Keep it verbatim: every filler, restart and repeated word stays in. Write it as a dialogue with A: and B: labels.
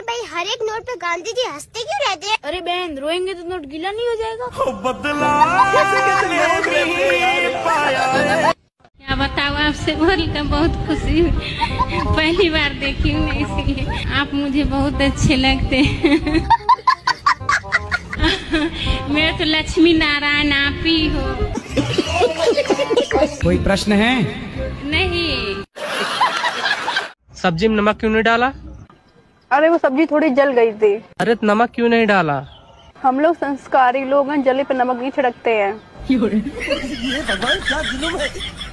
A: भाई हर एक नोट पे गांधी जी हंसते क्यों रहते हैं?
B: अरे बहन, रोएंगे तो नोट गीला नहीं हो जाएगा?
C: बदला
D: क्या बताओ, आपसे बोलकर बहुत खुशी हुई। पहली बार देखी हूँ इसलिए आप मुझे बहुत अच्छे लगते हैं। मेरे तो लक्ष्मी नारायण आप ही हो।
E: कोई प्रश्न है?
D: नहीं।
F: सब्जी में नमक क्यों नहीं डाला?
G: अरे वो सब्जी थोड़ी जल गई थी।
F: अरे नमक क्यों नहीं डाला?
G: हम लोग संस्कारी लोग हैं, जले पे नमक नहीं छिड़कते हैं।
C: ये भगवान क्या जुल्म है।